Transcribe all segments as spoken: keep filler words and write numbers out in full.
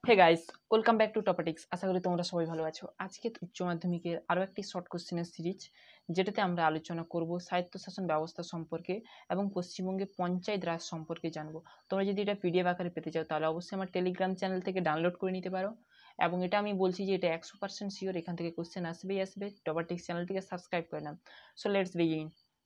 Hey guys, welcome back to topics. আশা করি তোমরা সবাই ভালো আছো। আজকে উচ্চ মাধ্যমিকের আরও একটি শর্ট কোশ্চেনের সিরিজ, যেটাতে আমরা আলোচনা করব স্বায়ত্তশাসন ব্যবস্থা সম্পর্কে এবং পশ্চিমবঙ্গে পঞ্চায়েত রাজ সম্পর্কে জানবো। তোমরা যদি এটা পিডিএফ আকারে পেতে চাও তাহলে অবশ্যই আমার টেলিগ্রাম চ্যানেল থেকে ডাউনলোড করে নিতে পারো। এবং এটা আমি বলছি যে এটা একশো পার্সেন্ট শিওর, এখান থেকে কোশ্চেন আসবেই আসবে। টপিক্স চ্যানেলটিকে সাবস্ক্রাইব করে নাও। So let's begin.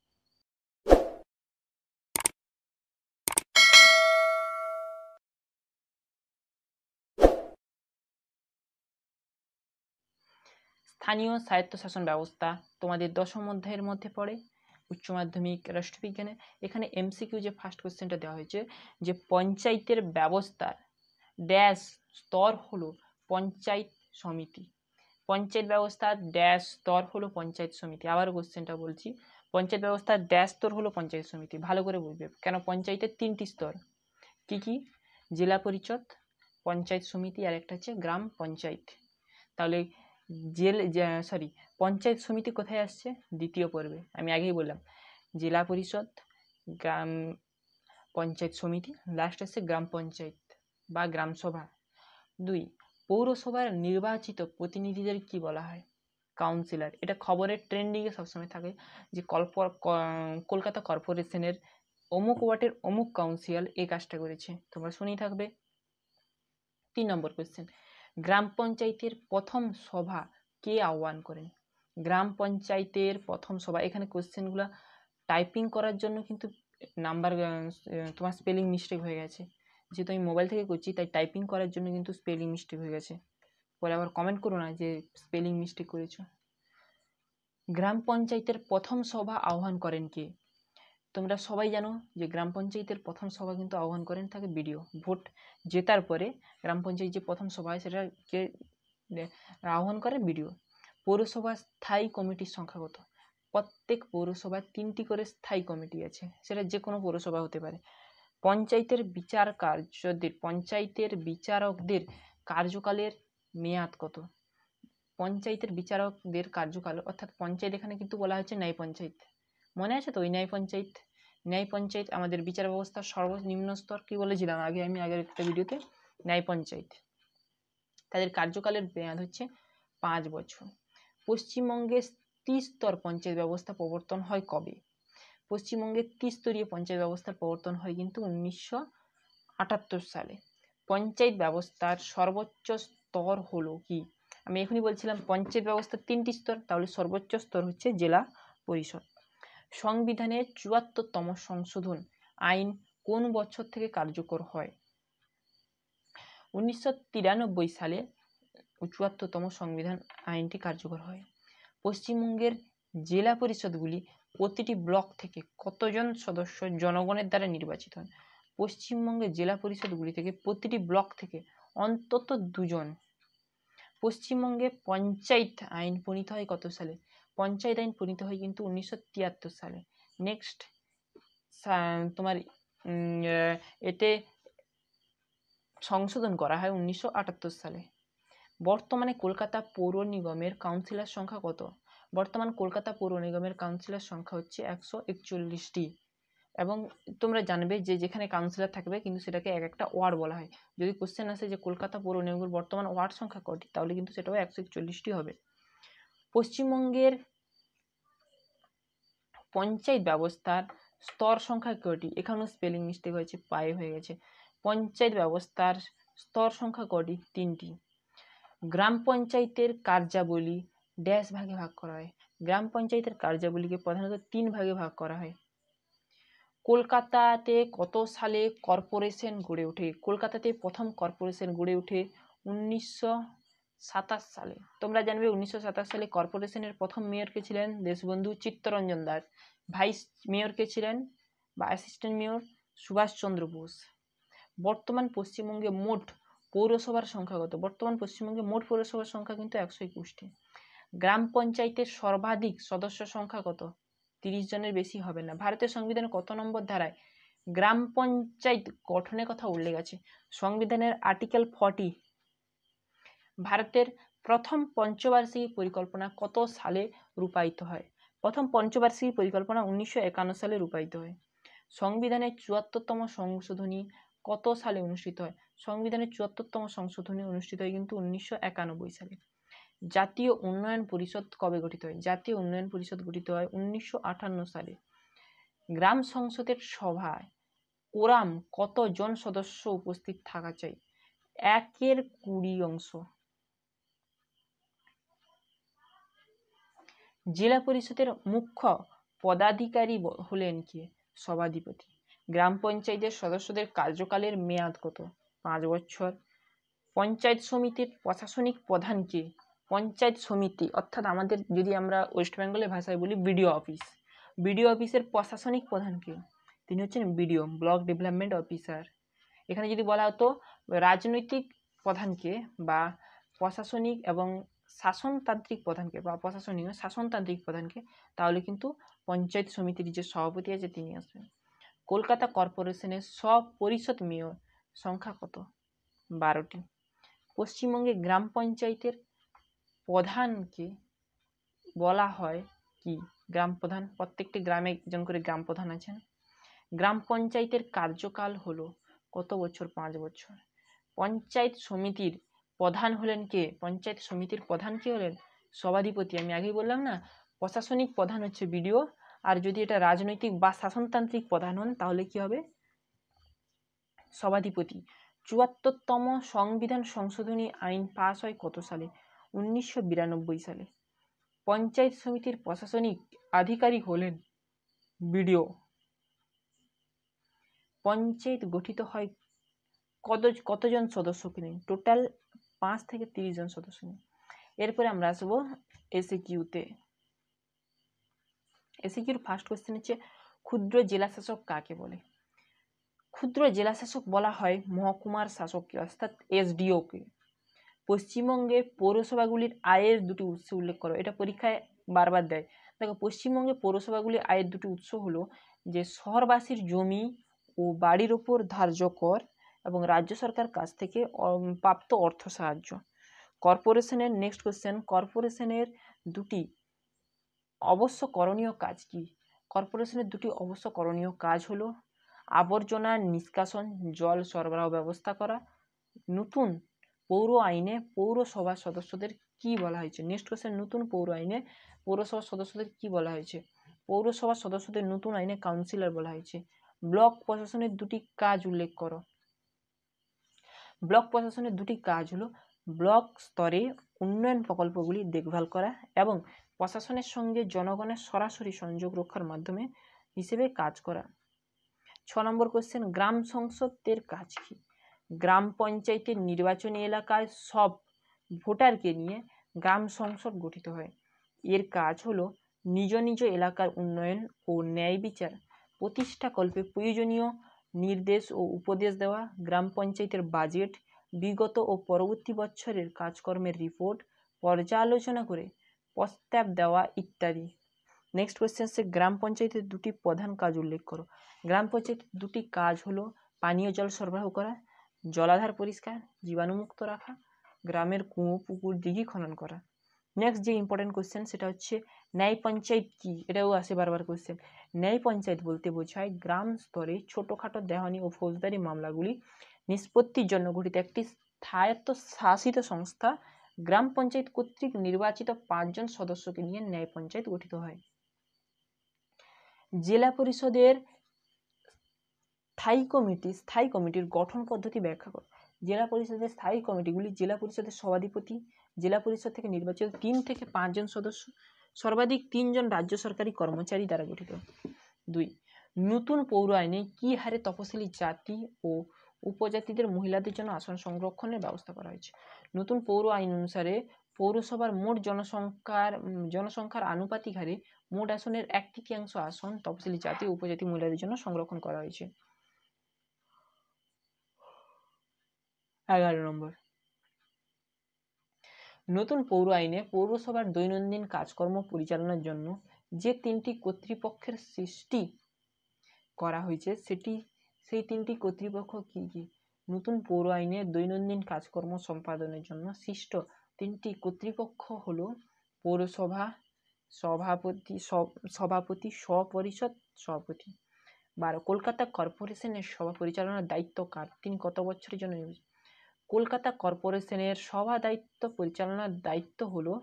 স্থানীয় স্বায়ত্তশাসন ব্যবস্থা তোমাদের দশম অধ্যায়ের মধ্যে পড়ে, উচ্চ মাধ্যমিক রাষ্ট্রবিজ্ঞানে। এখানে এমসিকিউ যে ফার্স্ট কোশ্চেনটা দেওয়া হয়েছে, যে পঞ্চায়েতের ব্যবস্থার ড্যাশ স্তর হলো পঞ্চায়েত সমিতি। পঞ্চায়েত ব্যবস্থার ড্যাশ স্তর হলো পঞ্চায়েত সমিতি। আবার কোশ্চেনটা বলছি, পঞ্চায়েত ব্যবস্থার ড্যাশ স্তর হলো পঞ্চায়েত সমিতি। ভালো করে বুঝবে, কেন পঞ্চায়েতের তিনটি স্তর কি কি? জেলা পরিষদ, পঞ্চায়েত সমিতি, আর একটা হচ্ছে গ্রাম পঞ্চায়েত। তাহলে জেল সরি পঞ্চায়েত সমিতি কোথায় আসছে? দ্বিতীয় পর্বে আমি আগেই বললাম, জেলা পরিষদ, গ্রাম পঞ্চায়েত সমিতি, লাস্ট আসছে গ্রাম পঞ্চায়েত বা গ্রাম সভা। দুই, পৌরসভার নির্বাচিত প্রতিনিধিদের কি বলা হয়? কাউন্সিলর। এটা খবরের ট্রেন্ডিংয়ে সবসময় থাকে যে কলকাতা কর্পোরেশনের অমুক ওয়ার্ডের অমুক কাউন্সিলর এই কাজটা করেছে, তোমরা শুনেই থাকবে। তিন নম্বর কোয়েশ্চেন, গ্রাম পঞ্চায়েতের প্রথম সভা কে আহ্বান করেন? গ্রাম পঞ্চায়েতের প্রথম সভা, এখানে কোয়েশ্চেনগুলো টাইপিং করার জন্য কিন্তু নাম্বার তোমার স্পেলিং মিস্টেক হয়ে গেছে, যেহেতু আমি মোবাইল থেকে করছি তাই টাইপিং করার জন্য কিন্তু স্পেলিং মিস্টেক হয়ে গেছে। পরে আবার কমেন্ট করো না যে স্পেলিং মিস্টেক করেছো। গ্রাম পঞ্চায়েতের প্রথম সভা আহ্বান করেন কে? তোমরা সবাই জানো যে গ্রাম পঞ্চায়েতের প্রথম সভা কিন্তু আহ্বান করেন থাকে বিডিও। ভোট জেতার পরে গ্রাম পঞ্চায়েত যে প্রথম সভা হয় সেটা কে আহ্বান করে? বিডিও। পৌরসভা স্থায়ী কমিটির সংখ্যা কত? প্রত্যেক পৌরসভায় তিনটি করে স্থায়ী কমিটি আছে, সেটা যে কোনো পৌরসভা হতে পারে। পঞ্চায়েতের বিচার কার্যদের পঞ্চায়েতের বিচারকদের কার্যকালের মেয়াদ কত? পঞ্চায়েতের বিচারকদের কার্যকাল, অর্থাৎ পঞ্চায়েত এখানে কিন্তু বলা হচ্ছে ন্যায় পঞ্চায়েত, মনে আছে তো? ওই ন্যায় পঞ্চায়েত, ন্যায় পঞ্চায়েত আমাদের বিচার ব্যবস্থার সর্বনিম্ন স্তর। কি বলেছিলাম আগে আমি আগের একটা ভিডিওতে? ন্যায় পঞ্চায়েত, তাদের কার্যকালের মেয়াদ হচ্ছে পাঁচ বছর। পশ্চিমবঙ্গে ত্রিস্তর পঞ্চায়েত ব্যবস্থা প্রবর্তন হয় কবে? পশ্চিমবঙ্গে ত্রিস্তরীয় পঞ্চায়েত ব্যবস্থার প্রবর্তন হয় কিন্তু উনিশশো আটাত্তর সালে। পঞ্চায়েত ব্যবস্থার সর্বোচ্চ স্তর হলো কি? আমি এখনই বলছিলাম পঞ্চায়েত ব্যবস্থার তিনটি স্তর, তাহলে সর্বোচ্চ স্তর হচ্ছে জেলা পরিষদ। সংবিধানের চুয়াত্তরতম সংশোধন আইন কোন বছর থেকে কার্যকর হয়? উনিশশো তিরানব্বই সালে চুয়াত্তরতম সংবিধান আইনটি কার্যকর হয়। পশ্চিমবঙ্গের জেলা পরিষদগুলি প্রতিটি ব্লক থেকে কতজন সদস্য জনগণের দ্বারা নির্বাচিত হন? পশ্চিমবঙ্গের জেলা পরিষদগুলি থেকে প্রতিটি ব্লক থেকে অন্তত দুজন। পশ্চিমবঙ্গে পঞ্চায়েত আইন প্রণীত হয় কত সালে? পঞ্চায়েত আইন প্রণীত হয় কিন্তু উনিশশো তিয়াত্তর সালে। নেক্সট তোমার এতে সংশোধন করা হয় উনিশশো আটাত্তর সালে। বর্তমানে কলকাতা পৌর নিগমের কাউন্সিলর সংখ্যা কত? বর্তমান কলকাতা পৌর নিগমের কাউন্সিলর সংখ্যা হচ্ছে একশো একচল্লিশটি। এবং তোমরা জানবে যে যেখানে কাউন্সিলর থাকবে কিন্তু সেটাকে এক একটা ওয়ার্ড বলা হয়। যদি কোশ্চেন আসে যে কলকাতা পৌর নিগমের বর্তমান ওয়ার্ড সংখ্যা কটি, তাহলে কিন্তু সেটাও একশো একচল্লিশটি হবে। পশ্চিমবঙ্গের পঞ্চায়েত ব্যবস্থার স্তর সংখ্যা কটি? এখানেও স্পেলিং মিস্টেক হয়েছে, পায়ে হয়ে গেছে। পঞ্চায়েত ব্যবস্থার স্তর সংখ্যা কটি? তিনটি। গ্রাম পঞ্চায়েতের কার্যাবলী ড্যাশ ভাগে ভাগ করা হয়? গ্রাম পঞ্চায়েতের কার্যাবলীকে প্রধানত তিন ভাগে ভাগ করা হয়। কলকাতাতে কত সালে কর্পোরেশন গড়ে ওঠে? কলকাতাতে প্রথম কর্পোরেশন গড়ে ওঠে উনিশশো সাতাশ সালে। তোমরা জানবে উনিশশো সাতাশ সালে কর্পোরেশনের প্রথম মেয়র কে ছিলেন? দেশবন্ধু চিত্তরঞ্জন দাস। ভাইস মেয়র কে ছিলেন বা অ্যাসিস্ট্যান্ট মেয়র? সুভাষচন্দ্র বোস। বর্তমান পশ্চিমবঙ্গে মোট পৌরসভার সংখ্যা কত? বর্তমান পশ্চিমবঙ্গে মোট পৌরসভার সংখ্যা কিন্তু একশো একুশটি। গ্রাম পঞ্চায়েতের সর্বাধিক সদস্য সংখ্যা কত? তিরিশ জনের বেশি হবে না। ভারতের সংবিধানের কত নম্বর ধারায় গ্রাম পঞ্চায়েত গঠনের কথা উল্লেখ আছে? সংবিধানের আর্টিকেল ফর্টি। ভারতের প্রথম পঞ্চবার্ষিকী পরিকল্পনা কত সালে রূপায়িত হয়? প্রথম পঞ্চবার্ষিকী পরিকল্পনা উনিশশো একান্ন সালে রূপায়িত হয়। সংবিধানের চুয়াত্তরতম সংশোধনী কত সালে অনুষ্ঠিত হয়? সংবিধানের চুয়াত্তরতম সংশোধনী অনুষ্ঠিত হয় কিন্তু উনিশশো একানব্বই সালে। জাতীয় উন্নয়ন পরিষদ কবে গঠিত হয়? জাতীয় উন্নয়ন পরিষদ গঠিত হয় উনিশশো আটান্ন সালে। গ্রাম সংসদের সভায় কোরাম কত জন সদস্য উপস্থিত থাকা চাই? একের কুড়ি অংশ। জেলা পরিষদের মুখ্য পদাধিকারী হলেন কি? সভাধিপতি। গ্রাম পঞ্চায়েতের সদস্যদের কার্যকালের মেয়াদ কত? পাঁচ বছর। পঞ্চায়েত সমিতির প্রশাসনিক প্রধান কে? পঞ্চায়েত সমিতি অর্থাৎ আমাদের যদি আমরা ওয়েস্ট বেঙ্গলের ভাষায় বলি বিডিও অফিস, বিডিও অফিসের প্রশাসনিক প্রধান কে? তিনি হচ্ছেন বিডিও, ব্লক ডেভেলপমেন্ট অফিসার। এখানে যদি বলা হতো রাজনৈতিক প্রধানকে বা প্রশাসনিক এবং শাসনতান্ত্রিক প্রধানকে বা প্রশাসনিক শাসনতান্ত্রিক প্রধানকে, তাহলে কিন্তু পঞ্চায়েত সমিতির যে সভাপতি আছে তিনি আসবেন। কলকাতা কর্পোরেশনের সব পরিষদ মেয়র সংখ্যা কত? বারোটি। পশ্চিমবঙ্গে গ্রাম পঞ্চায়েতের প্রধানকে বলা হয় কি? গ্রাম প্রধান। প্রত্যেকটি গ্রামে একজন করে গ্রাম প্রধান আছেন। গ্রাম পঞ্চায়েতের কার্যকাল হলো কত বছর? পাঁচ বছর। পঞ্চায়েত সমিতির প্রধান হলেন কে? পঞ্চায়েত সমিতির প্রধান কে হলেন? সভাধিপতি। আমি আগেই বললাম না, প্রশাসনিক প্রধান হচ্ছে বিডিও, আর যদি এটা রাজনৈতিক বা শাসনতান্ত্রিক প্রধান হন তাহলে কি হবে? সভাধিপতি। চুয়াত্তরতম সংবিধান সংশোধনী আইন পাস হয় কত সালে? উনিশশো বিরানব্বই সালে। পঞ্চায়েত সমিতির প্রশাসনিক আধিকারিক হলেন বিডিও। পঞ্চায়েত গঠিত হয় কত কতজন সদস্যকে নিয়ে? টোটাল পাঁচ থেকে তিরিশ জন সদস্য নিয়ে। এরপরে আমরা আসবো এসিকিউতে। এসিকিউর ফার্স্ট কোশ্চেন হচ্ছে ক্ষুদ্র জেলা শাসক কাকে বলে? ক্ষুদ্র জেলা শাসক বলা হয় মহকুমার শাসককে অর্থাৎ এসডিও কে। পশ্চিমবঙ্গে পৌরসভাগুলির আয়ের দুটি উৎস উল্লেখ করো। এটা পরীক্ষায় বারবার দেয়। দেখো, পশ্চিমবঙ্গে পৌরসভাগুলির আয়ের দুটি উৎস হলো যে শহরবাসীর জমি ও বাড়ির ওপর ধার্য কর এবং রাজ্য সরকার কাছ থেকে প্রাপ্ত অর্থ সাহায্য। কর্পোরেশনের নেক্সট কোশ্চেন, কর্পোরেশনের দুটি অবশ্য করণীয় কাজ কি? কর্পোরেশনের দুটি অবশ্য করণীয় কাজ হলো আবর্জনা নিষ্কাশন, জল সরবরাহ ব্যবস্থা করা। নতুন পৌর আইনে পৌরসভা সদস্যদের কি বলা হয়েছে? নেক্সট কোশ্চেন, নতুন পৌর আইনে পৌরসভা সদস্যদের কি বলা হয়েছে? পৌরসভা সদস্যদের নতুন আইনে কাউন্সিলর বলা হয়েছে। ব্লক প্রশাসনের দুটি কাজ উল্লেখ করো। ব্লক প্রশাসনের দুটি কাজ হলো ব্লক স্তরে উন্নয়ন প্রকল্পগুলি দেখভাল করা এবং প্রশাসনের সঙ্গে জনগণের সরাসরি সংযোগ রক্ষার মাধ্যমে হিসেবে কাজ করা। ছ নম্বর কোশ্চেন, গ্রাম সংসদের কাজ কি? গ্রাম পঞ্চায়েতের নির্বাচনী এলাকায় সব ভোটারকে নিয়ে গ্রাম সংসদ গঠিত হয়। এর কাজ হলো নিজ নিজ এলাকার উন্নয়ন ও ন্যায় বিচার প্রতিষ্ঠাকল্পে প্রয়োজনীয় নির্দেশ ও উপদেশ দেওয়া, গ্রাম পঞ্চায়েতের বাজেট, বিগত ও পরবর্তী বছরের কাজকর্মের রিপোর্ট পর্যালোচনা করে প্রস্তাব দেওয়া ইত্যাদি। নেক্সট কোয়েশ্চেন হচ্ছে গ্রাম পঞ্চায়েতের দুটি প্রধান কাজ উল্লেখ করো। গ্রাম পঞ্চায়েতের দুটি কাজ হলো পানীয় জল সরবরাহ করা, জলাধার পরিষ্কার জীবাণুমুক্ত রাখা, গ্রামের কুয়ো পুকুর দিঘি খনন করা। নেক্সট যে ইম্পর্টেন্ট কোয়েশ্চেন সেটা হচ্ছে ন্যায় পঞ্চায়েত কি? এটাও আসে বারবার কোয়েশ্চেন। ন্যায় পঞ্চায়েত বলতে বোঝায় গ্রাম স্তরে ছোটখাটো দেওয়ানি ও ফৌজদারি মামলাগুলি নিষ্পত্তির জন্য গঠিত একটি স্বায়ত্ত শাসিত সংস্থা। গ্রাম পঞ্চায়েত কর্তৃক নির্বাচিত পাঁচজন সদস্যকে নিয়ে ন্যায় পঞ্চায়েত গঠিত হয়। জেলা পরিষদের স্থায়ী কমিটি স্থায়ী কমিটির গঠন পদ্ধতি ব্যাখ্যা করো। জেলা পরিষদের স্থায়ী কমিটিগুলি জেলা পরিষদের সভাধিপতি, জেলা পরিষদ থেকে নির্বাচিত তিন থেকে পাঁচজন সদস্য, সর্বাধিক তিনজন রাজ্য সরকারি কর্মচারী দ্বারা গঠিত। দুই, নতুন পৌর আইনে কি হারে তপশিলি জাতি ও উপজাতিদের মহিলাদের জন্য আসন সংরক্ষণের ব্যবস্থা করা হয়েছে? নতুন পৌর আইন অনুসারে পৌরসভার মোট জনসংখ্যার জনসংখ্যার আনুপাতিক হারে মোট আসনের এক তৃতীয়াংশ আসন তপশিলি জাতি ও উপজাতি মহিলাদের জন্য সংরক্ষণ করা হয়েছে। এগারো নম্বর, নতুন পৌর আইনে পৌরসভার দৈনন্দিন কাজকর্ম পরিচালনার জন্য যে তিনটি কর্তৃপক্ষের সৃষ্টি করা হয়েছে সেটি সেই তিনটি কর্তৃপক্ষ কি কি? নতুন পৌর আইনে দৈনন্দিন কাজকর্ম সম্পাদনের জন্য সৃষ্ট তিনটি কর্তৃপক্ষ হলো পৌরসভা, সভাপতি সভাপতি স্বপরিষদ সভাপতি। বারো, কলকাতা কর্পোরেশনের সভা পরিচালনার দায়িত্ব কার? তিনি কত বছরের জন্য নির্বাচিত? কলকাতা কর্পোরেশনের সভা দায়িত্ব পরিচালনার দায়িত্ব হলো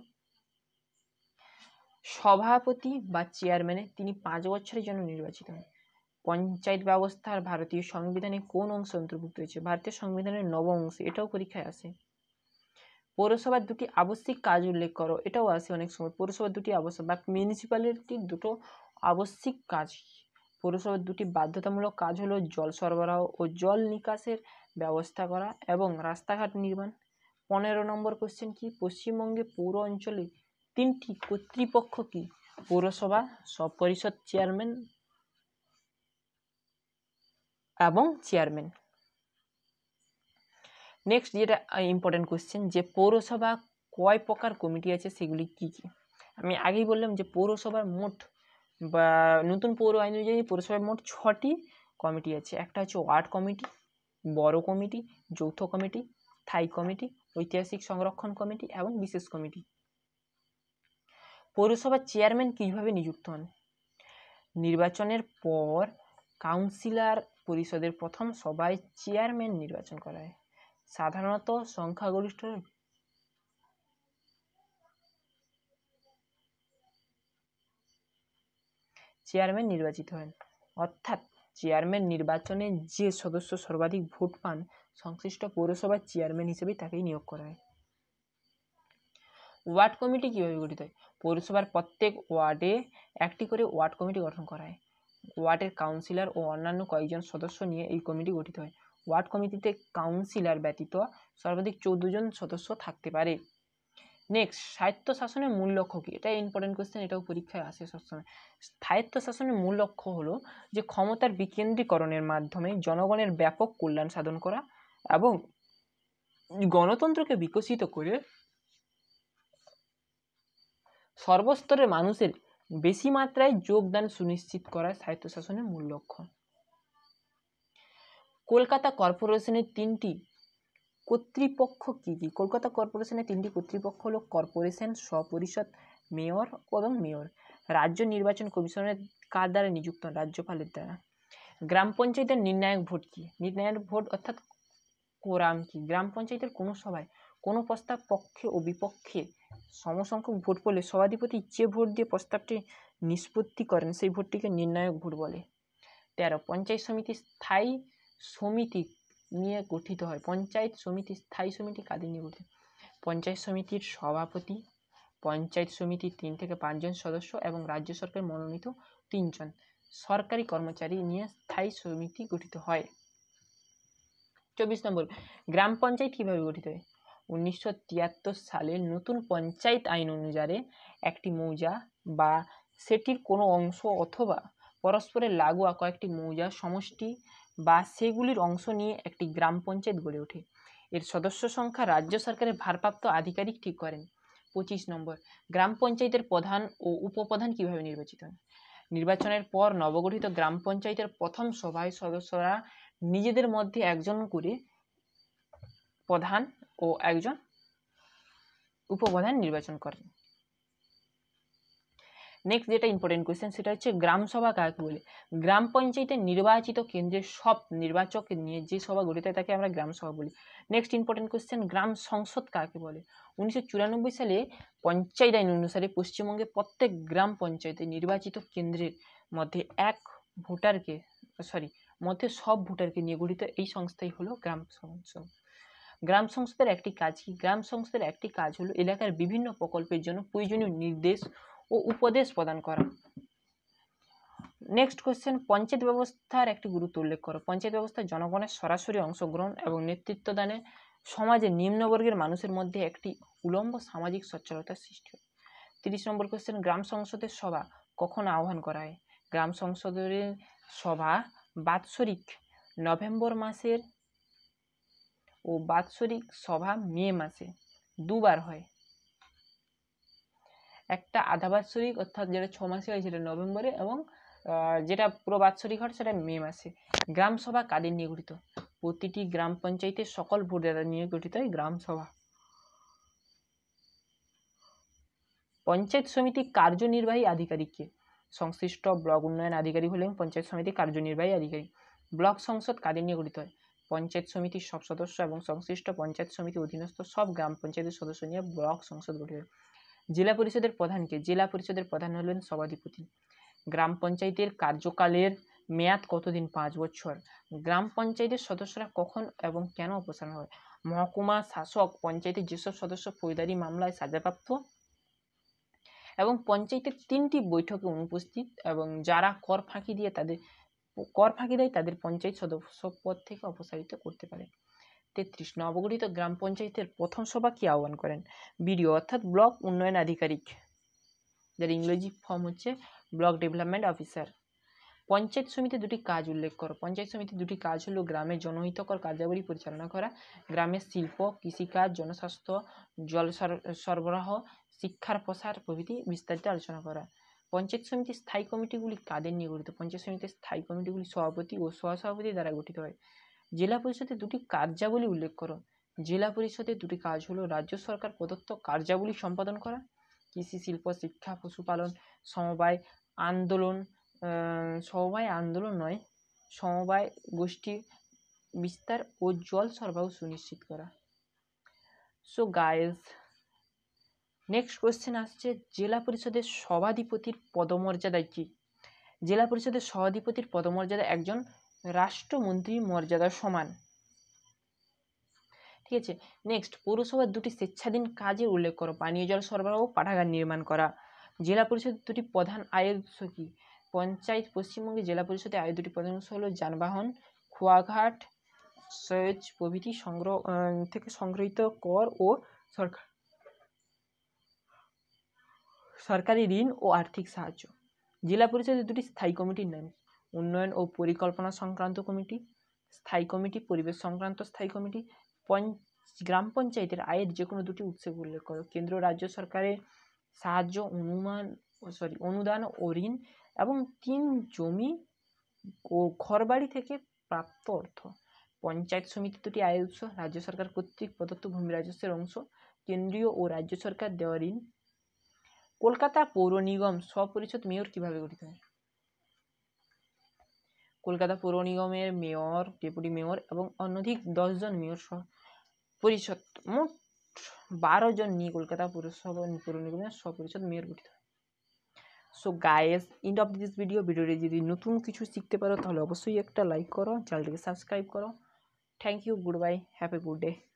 সভাপতি বা চেয়ারম্যানের, তিনি পাঁচ বছরের জন্য নির্বাচিত হন। পঞ্চায়েত ব্যবস্থার ভারতীয় সংবিধানে কোন অংশ অন্তর্ভুক্ত হয়েছে? ভারতীয় সংবিধানের নবম অংশে, এটাও পরীক্ষায় আসে। পৌরসভার দুটি আবশ্যিক কাজ উল্লেখ করো, এটাও আসে অনেক সময়। পৌরসভার দুটি আবশ্যক বা মিউনিসিপ্যালিটির দুটো আবশ্যিক কাজ। পৌরসভার দুটি বাধ্যতামূলক কাজ হলো জল সরবরাহ ও জল নিকাশের ব্যবস্থা করা এবং রাস্তাঘাট নির্মাণ। পনেরো নম্বর কোশ্চেন কি? পশ্চিমবঙ্গে পৌর অঞ্চলে তিনটি কর্তৃপক্ষ কি? পৌরসভা, সব পরিষদ চেয়ারম্যান এবং চেয়ারম্যান। নেক্সট যেটা ইম্পর্টেন্ট কোশ্চেন, যে পৌরসভা কয় প্রকার কমিটি আছে সেগুলি কি কি? আমি আগেই বললাম যে পৌরসভার মোট বা নতুন পৌর আইন অনুযায়ী পৌরসভার মোট ছটি কমিটি আছে। একটা হচ্ছে ওয়ার্ড কমিটি, বড় কমিটি, যৌথ কমিটি, স্থায়ী কমিটি, ঐতিহাসিক সংরক্ষণ কমিটি এবং বিশেষ কমিটি। পৌরসভার চেয়ারম্যান কিভাবে নিযুক্ত হন? নির্বাচনের পর কাউন্সিলর পরিষদের প্রথম সভায় চেয়ারম্যান নির্বাচন করা হয়। সাধারণত সংখ্যাগরিষ্ঠ চেয়ারম্যান নির্বাচিত হন, অর্থাৎ চেয়ারম্যান নির্বাচনে যে সদস্য সর্বাধিক ভোট পান সংশ্লিষ্ট পৌরসভার চেয়ারম্যান হিসেবে তাকেই নিয়োগ করা হয়। ওয়ার্ড কমিটি কিভাবে গঠিত হয়? পৌরসভার প্রত্যেক ওয়ার্ডে একটি করে ওয়ার্ড কমিটি গঠন করা হয়। ওয়ার্ডের কাউন্সিলর ও অন্যান্য কয়েকজন সদস্য নিয়ে এই কমিটি গঠিত হয়। ওয়ার্ড কমিটিতে কাউন্সিলর ব্যতীত সর্বাধিক চৌদ্দ জন সদস্য থাকতে পারে। নেক্সট, স্বায়ত্ত শাসনের মূল লক্ষ্য কি? এটা ইম্পর্টেন্ট কোশ্চেন, এটাও পরীক্ষায় আসে সবসময়। স্বায়ত্ত শাসনের মূল লক্ষ্য হলো যে ক্ষমতার বিকেন্দ্রীকরণের মাধ্যমে জনগণের ব্যাপক কল্যাণ সাধন করা এবং গণতন্ত্রকে বিকশিত করে সর্বস্তরের মানুষের বেশি মাত্রায় যোগদান সুনিশ্চিত করা স্বায়ত্তশাসনের মূল লক্ষ্য। কলকাতা কর্পোরেশনের তিনটি কর্তৃপক্ষ কি কি? কলকাতা কর্পোরেশনের তিনটি কর্তৃপক্ষ হলো কর্পোরেশন, স্বপরিষদ, মেয়র এবং মেয়র। রাজ্য নির্বাচন কমিশনের কার দ্বারা নিযুক্ত? রাজ্যপালের দ্বারা। গ্রাম পঞ্চায়েতের নির্ণায়ক ভোট কি? নির্ণায়ক ভোট অর্থাৎ কোরাম কি? গ্রাম পঞ্চায়েতের কোনো সভায় কোনো প্রস্তাব পক্ষে ও বিপক্ষে সমসংখ্যক ভোট পড়লে সভাধিপতি যে ভোট দিয়ে প্রস্তাবটি নিষ্পত্তি করেন সেই ভোটটিকে নির্ণায়ক ভোট বলে। তেরো, পঞ্চায়েত সমিতি স্থায়ী সমিতি নিয়ে গঠিত হয়। পঞ্চায়েত সমিতি স্থায়ী সমিতি কাদের নিয়ে গঠিত? পঞ্চায়েত সমিতির সভাপতি, পঞ্চায়েত সমিতির তিন থেকে পাঁচজন সদস্য এবং রাজ্য সরকার মনোনীত তিনজন সরকারি কর্মচারী নিয়ে স্থায়ী সমিতি গঠিত হয়। চব্বিশ নম্বর, গ্রাম পঞ্চায়েত কিভাবে গঠিত হয়? উনিশশো তিয়াত্তর সালের নতুন পঞ্চায়েত আইন অনুযায়ী একটি মৌজা বা সেটির কোনো অংশ অথবা পরস্পরের লাগোয়া কয়েকটি মৌজা সমষ্টি বা সেগুলির অংশ নিয়ে একটি গ্রাম পঞ্চায়েত গড়ে ওঠে। এর সদস্য সংখ্যা রাজ্য সরকারের ভারপ্রাপ্ত আধিকারিক ঠিক করেন। পঁচিশ নম্বর, গ্রাম পঞ্চায়েতের প্রধান ও উপপ্রধান কিভাবে নির্বাচিত হন? নির্বাচনের পর নবগঠিত গ্রাম পঞ্চায়েতের প্রথম সভায় সদস্যরা নিজেদের মধ্যে একজন করে প্রধান ও একজন উপপ্রধান নির্বাচন করেন। নেক্সট যেটা ইম্পর্টেন্ট কোয়েশ্চেন সেটা হচ্ছে গ্রাম সভা কাকে বলে? গ্রাম পঞ্চায়েতের নির্বাচিত কেন্দ্রের সব নির্বাচক নিয়ে যে সভা গঠিত হয় তাকে আমরা গ্রাম সভা বলি। নেক্সট ইম্পর্টেন্ট কোয়েশ্চেন, গ্রাম সংসদ কাকে বলে? উনিশশো চুরানব্বই সালে পঞ্চায়েত আইন অনুসারে পশ্চিমবঙ্গে প্রত্যেক গ্রাম পঞ্চায়েতে নির্বাচিত কেন্দ্রের মধ্যে এক ভোটারকে সরি মধ্যে সব ভোটারকে নিয়ে গঠিত এই সংস্থাই হলো গ্রাম সংসদ। গ্রাম সংসদের একটি কাজ কি? গ্রাম সংসদের একটি কাজ হলো এলাকার বিভিন্ন প্রকল্পের জন্য প্রয়োজনীয় নির্দেশ ও উপদেশ প্রদান করা। নেক্সট কোশ্চেন, পঞ্চায়েত ব্যবস্থার একটি গুরুত্ব উল্লেখ করো। পঞ্চায়েত ব্যবস্থা জনগণের সরাসরি অংশগ্রহণ এবং নেতৃত্ব দানে সমাজের নিম্নবর্গের মানুষের মধ্যে একটি উলম্ব সামাজিক সচ্ছলতার সৃষ্টি হয়। তিরিশ নম্বর কোশ্চেন, গ্রাম সংসদের সভা কখন আহ্বান করা হয়? গ্রাম সংসদের সভা বাৎসরিক নভেম্বর মাসের ও বাৎসরিক সভা মে মাসে দুবার হয়। একটা আধা বাৎসরিক অর্থাৎ যেটা ছ মাসে হয় সেটা নভেম্বরে এবং যেটা পুরো বাৎসরিক হয় সেটা মে মাসে। গ্রাম সভা কাদের নিয়ে গঠিত? প্রতিটি গ্রাম পঞ্চায়েতের সকল ভোটাররা নিয়ে গঠিত হয় গ্রাম সভা। পঞ্চায়েত সমিতি কার্যনির্বাহী আধিকারিককে? সংশ্লিষ্ট ব্লক উন্নয়ন আধিকারিক হলেন পঞ্চায়েত সমিতি কার্যনির্বাহী আধিকারিক। ব্লক সংসদ কাদের নিয়ে গঠিত হয়? পঞ্চায়েত সমিতির সব সদস্য এবং সংশ্লিষ্ট পঞ্চায়েত সমিতি অধীনস্থ সব গ্রাম পঞ্চায়েতের সদস্য নিয়ে ব্লক সংসদ গঠিত হয়। জেলা পরিষদের প্রধানকে? জেলা পরিষদের প্রধান হলেন সভাধিপতি। গ্রাম পঞ্চায়েতের কার্যকালের মেয়াদ কতদিন? পাঁচ বছর। গ্রাম পঞ্চায়েতের সদস্যরা কখন এবং কেন অপসারণ হয়? মহকুমা শাসক পঞ্চায়েতের যেসব সদস্য ফৌজদারি মামলায় সাজাপ্রাপ্ত এবং পঞ্চায়েতের তিনটি বৈঠকে অনুপস্থিত এবং যারা কর ফাঁকি দিয়ে তাদের কর ফাঁকি দেয় তাদের পঞ্চায়েত সদস্য পদ থেকে অপসারিত করতে পারে। তেত্রিশ নবগঠিত গ্রাম পঞ্চায়েতের প্রথম সভা কি আহ্বান করেন? বিডিও অর্থাৎ ব্লক উন্নয়ন আধিকারিক, যার ইংরেজি ফর্ম হচ্ছে ব্লক ডেভেলপমেন্ট অফিসার। পঞ্চায়েত সমিতির দুটি কাজ উল্লেখ করো। পঞ্চায়েত সমিতির দুটি কাজ হলো গ্রামের জনহিতকর কার্যাবলী পরিচালনা করা, গ্রামের শিল্প, কৃষিকাজ, জনস্বাস্থ্য, জল সরবরাহ, শিক্ষার প্রসার প্রভৃতি বিস্তারিত আলোচনা করা। পঞ্চায়েত সমিতির স্থায়ী কমিটিগুলি কাদের নিয়ে গঠিত? পঞ্চায়েত সমিতির স্থায়ী কমিটিগুলি সভাপতি ও সহসভাপতি দ্বারা গঠিত হয়। জেলা পরিষদের দুটি কার্যাবলী উল্লেখ করো। জেলা পরিষদের দুটি কাজ হলো রাজ্য সরকার প্রদত্ত কার্যাবলী সম্পাদন করা, কৃষি, শিল্প, শিক্ষা, পশুপালন, সমবায় আন্দোলন সমবায় আন্দোলন নয় সমবায় গোষ্ঠী বিস্তার ও জল সরবরাহ সুনিশ্চিত করা। সো গাইজ, নেক্সট কোয়েশ্চেন আসছে, জেলা পরিষদের সভাধিপতির পদমর্যাদা কি? জেলা পরিষদের সভাধিপতির পদমর্যাদা একজন রাষ্ট্রমন্ত্রীর মর্যাদার সমান। ঠিক আছে। নেক্সট, পৌরসভার দুটি স্বেচ্ছাধীন কাজের উল্লেখ করো। পানীয় জল সরবরাহ ও পাঠাগার নির্মাণ করা। জেলা পরিষদের দুটি প্রধান আয়ের উৎস কি? পঞ্চায়েত পশ্চিমবঙ্গে জেলা পরিষদের আয়ের দুটি প্রধান উৎস হলো যানবাহন, কুয়াঘাট, সেচ প্রভৃতি সংগ্রহ থেকে সংগৃহীত কর ও সরকার সরকারি ঋণ ও আর্থিক সাহায্য। জেলা পরিষদের দুটি স্থায়ী কমিটির নাম: উন্নয়ন ও পরিকল্পনা সংক্রান্ত কমিটি, স্থায়ী কমিটি, পরিবেশ সংক্রান্ত স্থায়ী কমিটি। গ্রাম পঞ্চায়েতের আয়ের যে কোনো দুটি উৎসে উল্লেখ করো। কেন্দ্র রাজ্য সরকারের সাহায্য, অনুমান সরি অনুদান ও ঋণ এবং তিন জমি ও ঘরবাড়ি থেকে প্রাপ্ত অর্থ। পঞ্চায়েত সমিতির দুটি আয়ের উৎস: রাজ্য সরকার কর্তৃক প্রদত্ত ভূমি রাজস্বের অংশ, কেন্দ্রীয় ও রাজ্য সরকার দেওয়া ঋণ। কলকাতা পৌর নিগম স্বপরিষদ মেয়র কিভাবে গঠিত হয়? কলকাতা পৌর নিগমের মেয়র, ডেপুটি মেয়র এবং অনধিক দশ জন মেয়র সহ পরিষদ, মোট বারো জন নিয়ে কলকাতা পৌরসভা পৌর নিগমের স্বপরিষদ মেয়র গঠিত হয়। So guys, end of this video ভিডিওটি যদি নতুন কিছু শিখতে পারো তাহলে অবশ্যই একটা লাইক করো, চ্যানেলটিকে সাবস্ক্রাইব করো। Thank you, good bye, have a good day.